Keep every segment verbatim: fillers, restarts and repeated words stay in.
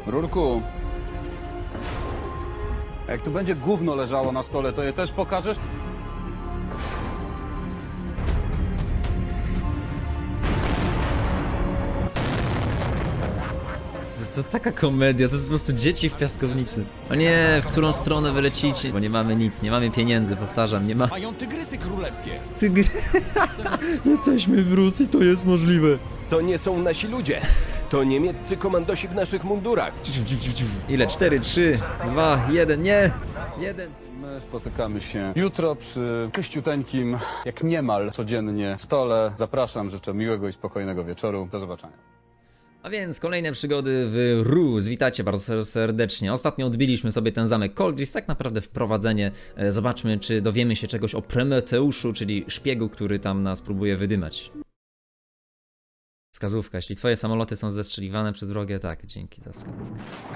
Rurku, jak tu będzie gówno leżało na stole, to je też pokażesz? To jest taka komedia, to jest po prostu dzieci w piaskownicy. O nie, w którą stronę wy lecicie? Bo nie mamy nic, nie mamy pieniędzy, powtarzam, nie ma... Mają tygrysy królewskie. Tygry... Jesteśmy w Rosji, to jest możliwe. To nie są nasi ludzie. To niemieccy komandosi w naszych mundurach. Ile? cztery, trzy, dwa, jeden, nie! jeden. My spotykamy się jutro przy czyściuteńkim, jak niemal codziennie stole. Zapraszam, życzę miłego i spokojnego wieczoru. Do zobaczenia. A więc kolejne przygody w Ruse. Witajcie bardzo serdecznie. Ostatnio odbiliśmy sobie ten zamek Coldris, tak naprawdę wprowadzenie. Zobaczmy, czy dowiemy się czegoś o Prometeuszu, czyli szpiegu, który tam nas próbuje wydymać. Wskazówka. Jeśli twoje samoloty są zestrzeliwane przez wrogie, tak, dzięki za wskazówkę.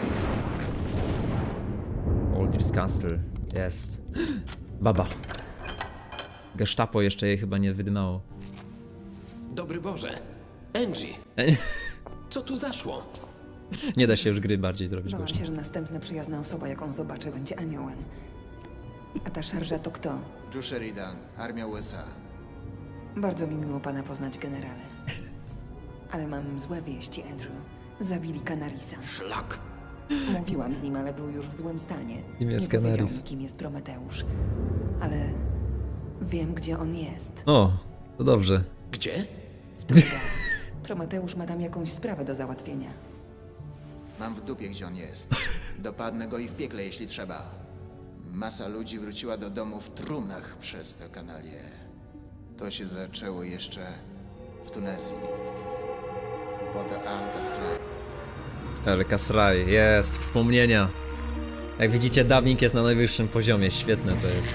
Coldris Castle. Jest. Baba. Gestapo jeszcze jej chyba nie wydymało. Dobry Boże. Angie. Co tu zaszło? Nie da się już gry bardziej zrobić. Bałam się, że następna przyjazna osoba, jaką zobaczę, będzie aniołem. A ta szarża to kto? Joe Sheridan, Armia U S A. Bardzo mi miło pana poznać, generale. Ale mam złe wieści, Andrew. Zabili Canarisa. Szlak. Mówiłam z nim, ale był już w złym stanie. Kim jest Nie powiedział Canaris? mi, kim jest Prometeusz. Ale wiem, gdzie on jest. O, to dobrze. Gdzie? W Trójce. Prometeusz ma tam jakąś sprawę do załatwienia. Mam w dupie, gdzie on jest. Dopadnę go i w piekle, jeśli trzeba. Masa ludzi wróciła do domu w trumnach przez tę kanalię. To się zaczęło jeszcze w Tunezji. Pod Al-Kasrai. El Kasrai, jest, wspomnienia. Jak widzicie, dubbing jest na najwyższym poziomie, świetne to jest.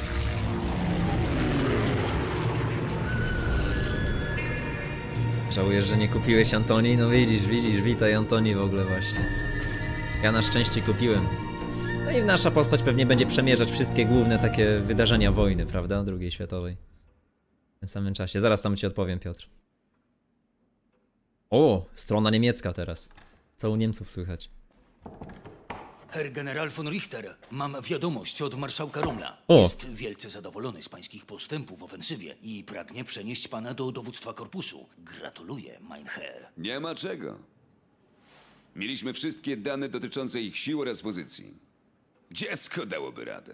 Żałujesz, że nie kupiłeś Antoni? No widzisz, widzisz, witaj Antoni w ogóle właśnie. Ja na szczęście kupiłem. No i nasza postać pewnie będzie przemierzać wszystkie główne takie wydarzenia wojny, prawda? drugiej światowej. W tym samym czasie. Zaraz tam ci odpowiem, Piotr. O, strona niemiecka teraz. Co u Niemców słychać? Herr General von Richter, mam wiadomość od marszałka Rommla. O. Jest wielce zadowolony z pańskich postępów w ofensywie i pragnie przenieść pana do dowództwa korpusu. Gratuluję, mein Herr. Nie ma czego. Mieliśmy wszystkie dane dotyczące ich sił oraz pozycji. Dziecko dałoby radę.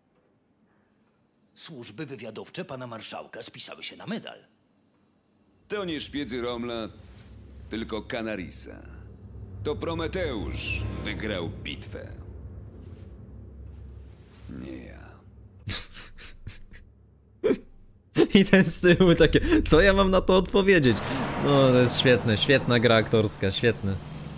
Służby wywiadowcze pana marszałka spisały się na medal. To nie szpiedzy Rommla, tylko Canarisa. To Prometeusz wygrał bitwę. Nie ja. I ten z tyłu takie, co ja mam na to odpowiedzieć? No, to jest świetne, świetna gra aktorska, świetne.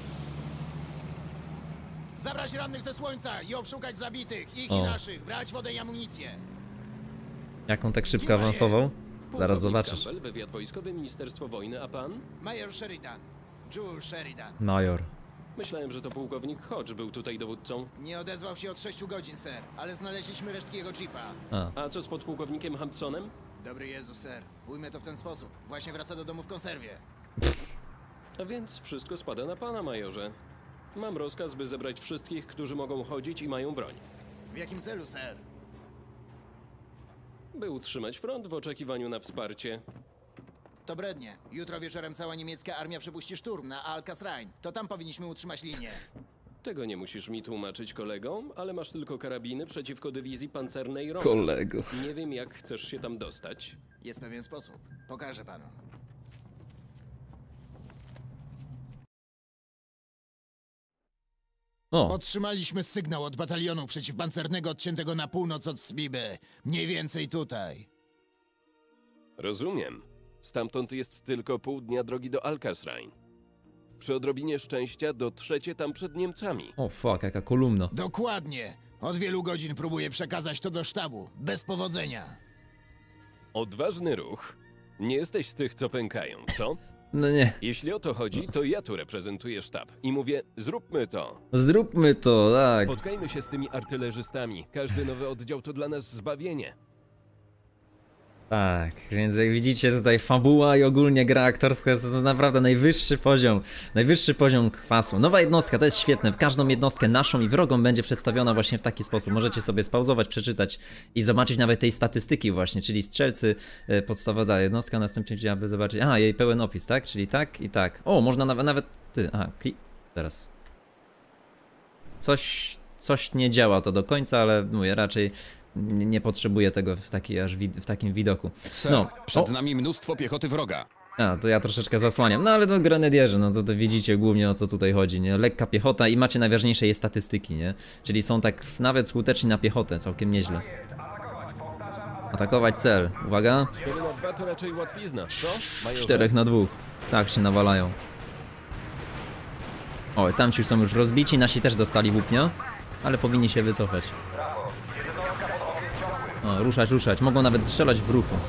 Zabrać rannych ze słońca i obszukać zabitych, ich O. i naszych, brać wodę i amunicję. Jak on tak szybko awansował? Zaraz zobaczysz. Campbell, wywiad wojskowy, Ministerstwo Wojny, a pan? Major Sheridan. Joe Sheridan. Major. Myślałem, że to pułkownik Hodge był tutaj dowódcą. Nie odezwał się od sześciu godzin, ser, ale znaleźliśmy resztki jego jeepa. A, A co z podpułkownikiem Hampsonem? Dobry Jezus, ser. Ujmę to w ten sposób. Właśnie wraca do domu w konserwie. A więc wszystko spada na pana, majorze. Mam rozkaz, by zebrać wszystkich, którzy mogą chodzić i mają broń. W jakim celu, ser? By utrzymać front w oczekiwaniu na wsparcie. To brednie. Jutro wieczorem cała niemiecka armia przepuści szturm na Al-Kasrain. To tam powinniśmy utrzymać linię. Tego nie musisz mi tłumaczyć, kolegom, ale masz tylko karabiny przeciwko dywizji pancernej Rommla. kolego. Nie wiem, jak chcesz się tam dostać. Jest pewien sposób. Pokażę panu. O, Otrzymaliśmy sygnał od batalionu przeciwpancernego odciętego na północ od Sbiby. Mniej więcej tutaj. Rozumiem. Stamtąd jest tylko pół dnia drogi do Al-Kasrain. Przy odrobinie szczęścia dotrzecie tam przed Niemcami. o fuck, jaka kolumna. Dokładnie. Od wielu godzin próbuję przekazać to do sztabu. Bez powodzenia. Odważny ruch. Nie jesteś z tych, co pękają, co? No nie, Jeśli o to chodzi, to ja tu reprezentuję sztab i mówię, zróbmy to. zróbmy to, tak. Spotkajmy się z tymi artylerzystami. Każdy nowy oddział to dla nas zbawienie. Tego nie musisz mi tłumaczyć, kolegom, ale masz tylko karabiny przeciwko dywizji pancernej Rommla. Zróbmy to, zróbmy to, tak. Spotkajmy się z tymi artylerzystami. Każdy nowy oddział to dla nas zbawienie. Tak, więc jak widzicie tutaj fabuła i ogólnie gra aktorska to jest naprawdę najwyższy poziom, najwyższy poziom kwasu. Nowa jednostka, to jest świetne, każdą jednostkę naszą i wrogą będzie przedstawiona właśnie w taki sposób. Możecie sobie spauzować, przeczytać i zobaczyć nawet tej statystyki właśnie, czyli strzelcy, podstawowa jednostka, następnie aby zobaczyć, aha, jej pełen opis, tak? Czyli tak i tak. O, można nawet, nawet, ty, aha, klik, teraz. Coś, coś nie działa to do końca, ale mówię, raczej nie, nie potrzebuję tego w, taki, aż wid w takim widoku. Sir, No, przed o, nami mnóstwo piechoty wroga. a, to ja troszeczkę zasłaniam. No ale to grenadierzy, no to, to widzicie głównie o co tutaj chodzi, nie? Lekka piechota i macie najważniejsze jej statystyki, nie? Czyli są tak nawet skuteczni na piechotę, całkiem nieźle. Atakować cel, uwaga. cztery na dwa to raczej łatwizna, co? Majorze? czterech na dwóch. Tak się nawalają. O, tamci są już rozbici, nasi też dostali włóknia, ale powinni się wycofać. O, ruszać, ruszać. Mogą nawet strzelać w ruchu.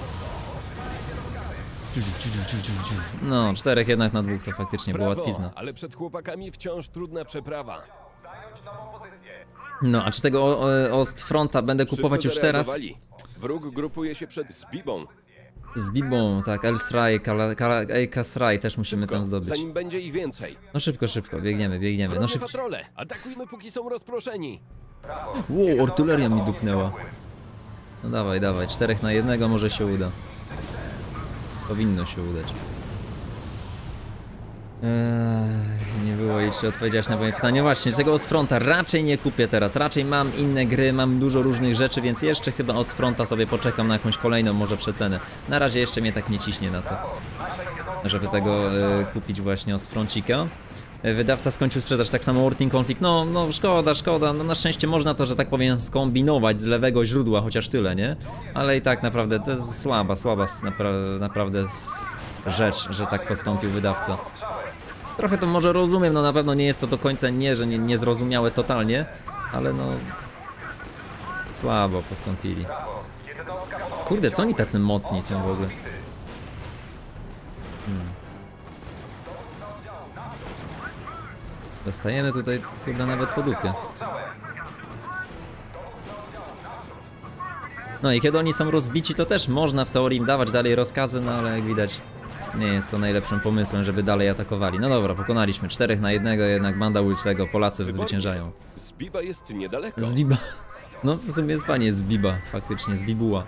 No, czterech jednak na dwóch to faktycznie była Brawo, łatwizna. ale przed chłopakami wciąż trudna przeprawa. No, a czy tego o, o, Ostfronta będę kupować Szybko już teraz? zareagowali. Wróg grupuje się przed Zbibą. Z Bibą, tak, Elsraj, Kasraj też musimy tam zdobyć. Zanim będzie ich więcej. No szybko, szybko, biegniemy, biegniemy. No Wrogie szybko. patrole, atakujmy póki są rozproszeni. Ło, artyleria mi dupnęła. No dawaj, dawaj, czterech na jednego może się uda. Powinno się udać. Eee, nie było jej, czy odpowiedziałeś na moje pytanie. Właśnie, tego Ostfronta raczej nie kupię teraz. Raczej mam inne gry, mam dużo różnych rzeczy, więc jeszcze chyba Ostfronta sobie poczekam na jakąś kolejną może przecenę. Na razie jeszcze mnie tak nie ciśnie na to, żeby tego e, kupić właśnie Ostfroncika. E, wydawca skończył sprzedaż, tak samo Working Conflict. No, no szkoda, szkoda. No na szczęście można to, że tak powiem, skombinować z lewego źródła, chociaż tyle, nie? Ale i tak naprawdę to jest słaba, słaba napra naprawdę rzecz, że tak postąpił wydawca. Trochę to może rozumiem, no na pewno nie jest to do końca nie, że nie, niezrozumiałe totalnie, ale no... Słabo postąpili. Kurde, co oni tacy mocni są w ogóle? Hmm. Dostajemy tutaj, kurde, nawet po dupie. No i kiedy oni są rozbici, to też można w teorii im dawać dalej rozkazy, no ale jak widać nie jest to najlepszym pomysłem, żeby dalej atakowali. No dobra, pokonaliśmy czterech na jednego, jednak banda Wilsego, Polacy zwyciężają. Zbiba jest niedaleko. Zbiba. No w sumie jest panie Zbiba, faktycznie, Zbibuła.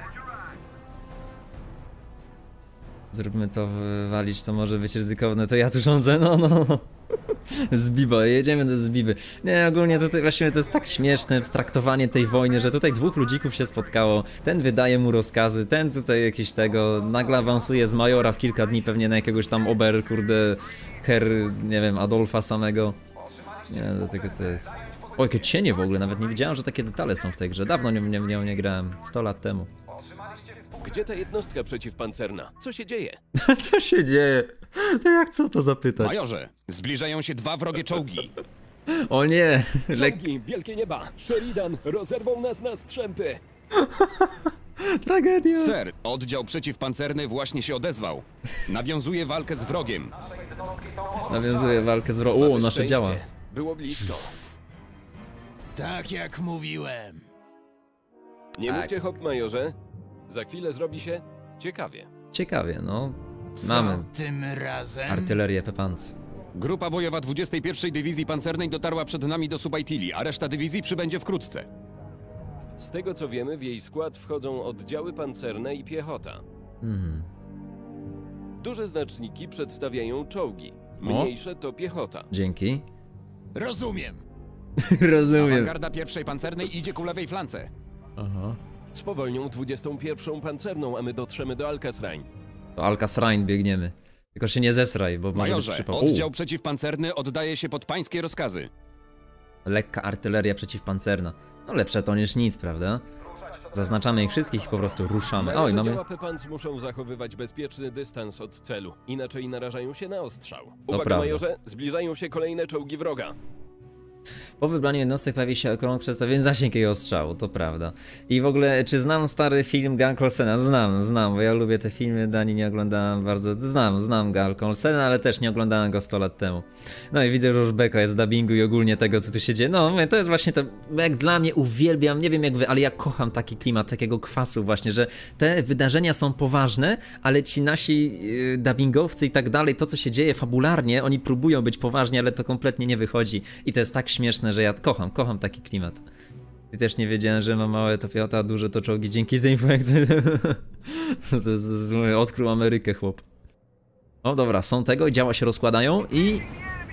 Zróbmy to, walić, co może być ryzykowne, to ja tu rządzę, no no. Zbiba, jedziemy do Zbiby. Nie, ogólnie tutaj właściwie to jest tak śmieszne traktowanie tej wojny, że tutaj dwóch ludzików się spotkało, ten wydaje mu rozkazy, ten tutaj jakiś tego, nagle awansuje z majora w kilka dni pewnie na jakiegoś tam ober, kurde, her, nie wiem, Adolfa samego. Nie, dlatego to jest... O, jakie cienie w ogóle, nawet nie wiedziałem, że takie detale są w tej grze, dawno nie, nie, nie, nie grałem, sto lat temu. Gdzie ta jednostka przeciwpancerna? Co się dzieje? Co się dzieje? To jak co to zapytać? Majorze, zbliżają się dwa wrogie czołgi. O nie! Lek... Czołgi, wielkie nieba! Sheridan rozerwą nas na strzępy! Tragedia! Sir, oddział przeciwpancerny właśnie się odezwał. Nawiązuje walkę z wrogiem. Nawiązuje walkę z wrogiem. O, Mamy nasze szczęście. działa. Było blisko. Tak jak mówiłem. Nie Tak. mówcie hop, majorze. Za chwilę zrobi się ciekawie. Ciekawie, no. Co Mamy tym razem? artylerię Pepans. Grupa bojowa dwudziestej pierwszej Dywizji Pancernej dotarła przed nami do Subaitili, a reszta dywizji przybędzie wkrótce. Z tego co wiemy, w jej skład wchodzą oddziały pancerne i piechota. Mhm. Duże znaczniki przedstawiają czołgi. Mniejsze to piechota. Dzięki. Rozumiem. Rozumiem. Awangarda pierwszej pancernej idzie ku lewej flance. Aha. Spowolnią dwudziestą pierwszą pancerną, a my dotrzemy do Alcazrain. Do Alcazrain biegniemy. Tylko się nie zesraj, bo może być Majorze, przypał. oddział U, przeciwpancerny oddaje się pod pańskie rozkazy. lekka artyleria przeciwpancerna. No lepsze to niż nic, prawda? Zaznaczamy ich wszystkich i po prostu ruszamy. Oj, mamy... Działa Pepans muszą zachowywać bezpieczny dystans od celu, inaczej narażają się na ostrzał. Uwaga, prawda. majorze, zbliżają się kolejne czołgi wroga. Po wybraniu jednostek pojawi się krąg przedstawiający zasięg jego ostrzału, to prawda. I w ogóle, czy znam stary film Gal Olsena? Znam, znam, bo ja lubię te filmy, Dani nie oglądałem bardzo, znam, znam Gal Olsena, ale też nie oglądałem go sto lat temu. No i widzę, że już beka jest z dubbingu i ogólnie tego, co tu się dzieje. No, to jest właśnie to, jak dla mnie uwielbiam, nie wiem jak wy, ale ja kocham taki klimat, takiego kwasu właśnie, że te wydarzenia są poważne, ale ci nasi yy, dubbingowcy i tak dalej, to co się dzieje fabularnie, oni próbują być poważni, ale to kompletnie nie wychodzi. I to jest tak śmieszne, że ja kocham, kocham taki klimat. I też nie wiedziałem, że ma małe to piota, a duże to czołgi. Dzięki za informację. To jest, to jest, odkrył Amerykę, chłop. O, dobra, są tego i działa się rozkładają i...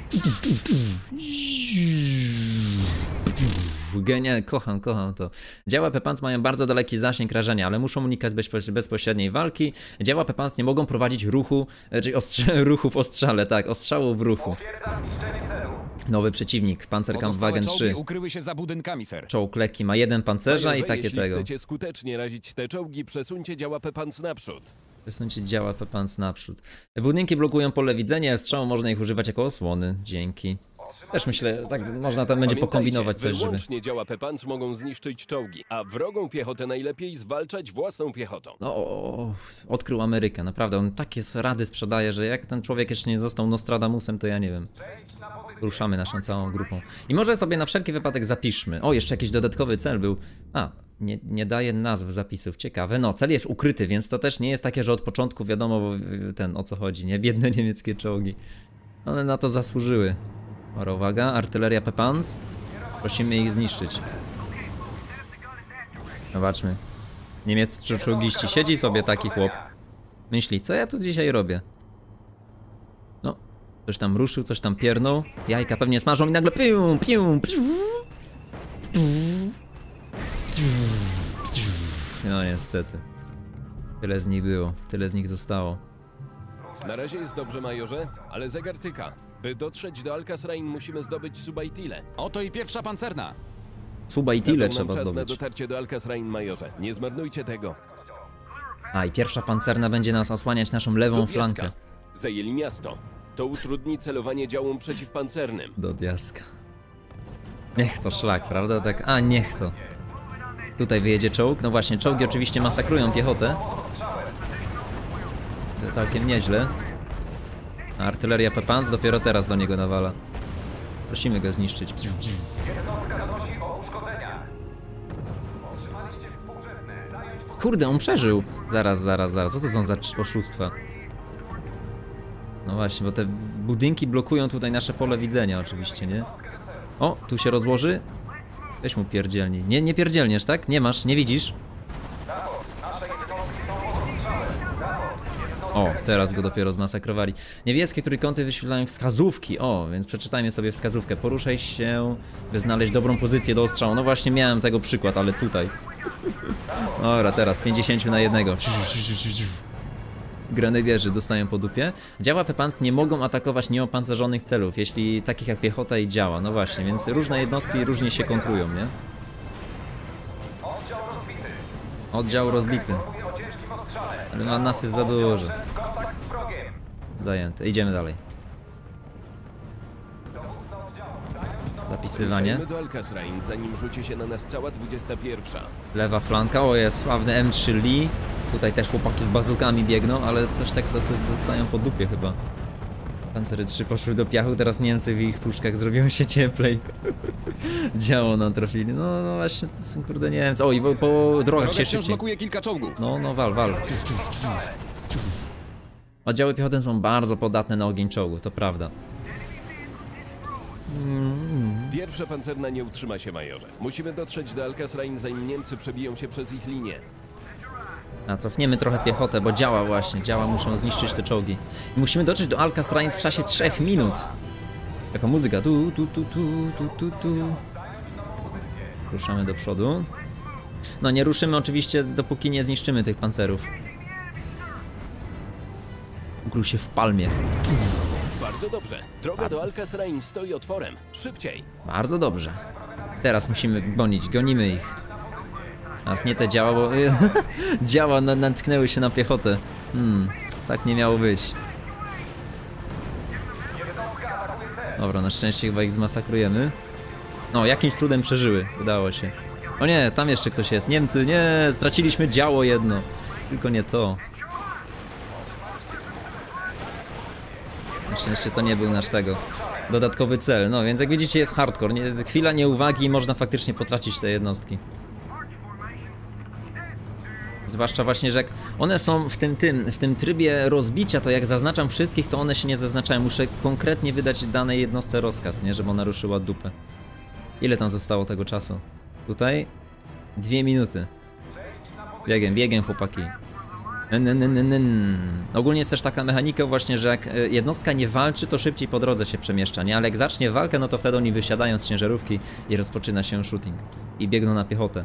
Genialnie, kocham, kocham to. Działa Pepans mają bardzo daleki zasięg rażenia, ale muszą unikać bezpo bezpośredniej walki. Działa Pepans nie mogą prowadzić ruchu, czyli ostrze ruchu w ostrzale, tak, ostrzału w ruchu. Nowy przeciwnik, Panzerkampfwagen trzy. ukryły się za budynkami, ser. Czołg lekki ma jeden pancerza Majorze, i takie jeśli tego. chcecie skutecznie razić te czołgi, przesuńcie działa Pepans naprzód. Przesuńcie działa Pepans naprzód. Budynki blokują pole widzenia, strzału można ich używać jako osłony. Dzięki. Też myślę, tak można tam będzie pokombinować coś, żeby... Wyłącznie działa Pepans mogą zniszczyć czołgi, a wrogą piechotę najlepiej zwalczać własną piechotą. No, o, odkrył Amerykę, naprawdę, on takie rady sprzedaje, że jak ten człowiek jeszcze nie został Nostradamusem, to ja nie wiem. Ruszamy naszą całą grupą. I może sobie na wszelki wypadek zapiszmy. O, jeszcze jakiś dodatkowy cel był. A, nie, nie daje nazw zapisów, ciekawe. No, cel jest ukryty, więc to też nie jest takie, że od początku wiadomo ten, o co chodzi, nie? Biedne niemieckie czołgi. One na to zasłużyły. Ora, uwaga, artyleria Pepans. Prosimy ich zniszczyć. Zobaczmy. Niemieccy czołgiści. Siedzi sobie taki chłop. Myśli, co ja tu dzisiaj robię? No, coś tam ruszył, coś tam piernął. Jajka pewnie smażą i nagle piu, piu, piu. No niestety. Tyle z nich było, tyle z nich zostało. Na razie jest dobrze, majorze, ale zegar tyka. By dotrzeć do Alcazrain musimy zdobyć Subaitile. Oto i pierwsza pancerna. Subaitile trzeba czas na zdobyć. dotarcie do Alcazrain, majorze. Nie zmarnujcie tego. A i pierwsza pancerna będzie nas osłaniać naszą lewą Do Diaska. flankę. Zajęli miasto. To utrudni celowanie działom przeciwpancernym. Do Diaska. Niech to szlak, prawda? Tak, a niech to. Tutaj wyjedzie czołg. No właśnie, czołgi oczywiście masakrują piechotę. To całkiem nieźle. A artyleria Pepans dopiero teraz do niego nawala. Prosimy go zniszczyć. Kurde, on przeżył. Zaraz, zaraz, zaraz. Co to są za oszustwa? No właśnie, bo te budynki blokują tutaj nasze pole widzenia oczywiście, nie? O, tu się rozłoży. Weź mu pierdzielni. Nie, nie pierdzielniesz, tak? Nie masz, nie widzisz? O, teraz go dopiero zmasakrowali. Niebieskie trójkąty wyświetlają wskazówki. O, więc przeczytajmy sobie wskazówkę. Poruszaj się, by znaleźć dobrą pozycję do ostrzału. No właśnie miałem tego przykład, ale tutaj. Dobra, teraz pięćdziesiąt na jednego. Grenadierzy dostają po dupie. Działa Pepans nie mogą atakować nieopancerzonych celów, jeśli takich jak piechota i działa. No właśnie, więc różne jednostki różnie się kontrują, nie? Oddział rozbity. Ale na nas jest za dużo. Zajęte. Idziemy dalej. Zapisywanie. Ruszajmy do Alcazrain, zanim rzuci się na nas cała dwudziesta pierwsza. Lewa flanka. O, jest sławny M trzy Lee. Tutaj też chłopaki z bazukami biegną, ale coś tak dosyć dostają po dupie chyba. Pancery trzy poszły do piachu, teraz Niemcy w ich puszkach zrobiło się cieplej. Działo nam trafili. No, no właśnie, to są kurde Niemcy. O, i po, po drogach się wciąż szybciej. blokuje kilka czołgów. No, no, wal, wal. Oddziały piechoty są bardzo podatne na ogień czołgów, to prawda. Pierwsza pancerna nie utrzyma się, majorze. Musimy dotrzeć do Alcazrain, zanim Niemcy przebiją się przez ich linię. A cofniemy trochę piechotę, bo działa właśnie, działa, muszą zniszczyć te czołgi. I musimy dotrzeć do Alcazrain w czasie trzech minut. Taka muzyka, tu, tu, tu, tu, tu, tu, tu. Ruszamy do przodu. No nie ruszymy oczywiście, dopóki nie zniszczymy tych pancerów. Ukrył się w palmie. Bardzo dobrze. Droga do Alcazrain stoi otworem. Szybciej. Bardzo dobrze. Teraz musimy gonić, gonimy ich. Nas nie te działa, bo działa natknęły się na piechotę. Hmm, tak nie miało być. Dobra, na szczęście chyba ich zmasakrujemy. No, jakimś cudem przeżyły. Udało się. O nie, tam jeszcze ktoś jest. Niemcy, nie, straciliśmy działo jedno. Tylko nie to. Na szczęście to nie był nasz tego dodatkowy cel. No, więc jak widzicie jest hardcore. Nie, chwila nieuwagi i można faktycznie potracić te jednostki. Zwłaszcza właśnie, że jak one są w tym, tym, w tym trybie rozbicia, to jak zaznaczam wszystkich, to one się nie zaznaczają. Muszę konkretnie wydać danej jednostce rozkaz, nie? Żeby ona ruszyła dupę. Ile tam zostało tego czasu? Tutaj? Dwie minuty. Biegiem, biegiem chłopaki. N, n, n, n, n. Ogólnie jest też taka mechanika właśnie, że jak jednostka nie walczy, to szybciej po drodze się przemieszcza, nie? Ale jak zacznie walkę, no to wtedy oni wysiadają z ciężarówki i rozpoczyna się shooting. I biegną na piechotę.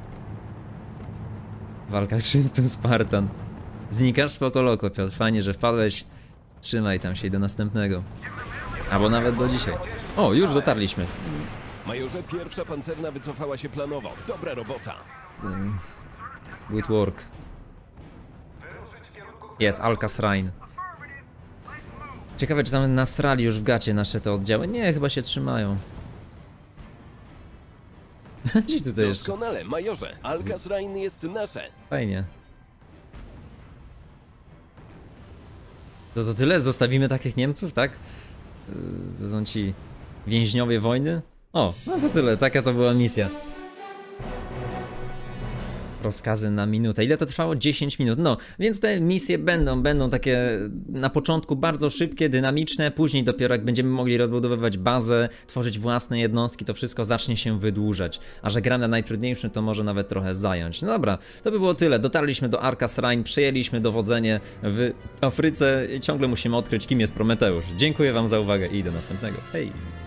Walka czystym Spartan. Znikasz? Spoko loko, Piotr. Fajnie, że wpadłeś. Trzymaj tam się i do następnego. Albo nawet do dzisiaj. O, już dotarliśmy. Majorze, pierwsza pancerna wycofała się planowo. Dobra robota. Good work. Jest, Alcasrain. Ciekawe, czy tam nasrali już w gacie nasze te oddziały. Nie, chyba się trzymają. Gdzie tutaj jeszcze? Doskonale, majorze. Alcasrain jest nasze. Fajnie. To to tyle? Zostawimy takich Niemców, tak? To są ci więźniowie wojny? O, no to tyle. Taka to była misja. Rozkazy na minutę. Ile to trwało? dziesięć minut. No, więc te misje będą, będą takie na początku bardzo szybkie, dynamiczne, później dopiero jak będziemy mogli rozbudowywać bazę, tworzyć własne jednostki, to wszystko zacznie się wydłużać. A że gram na najtrudniejszym, to może nawet trochę zająć. No dobra, to by było tyle. Dotarliśmy do Alcasrain, przejęliśmy dowodzenie w Afryce i ciągle musimy odkryć, kim jest Prometeusz. Dziękuję wam za uwagę i do następnego. Hej!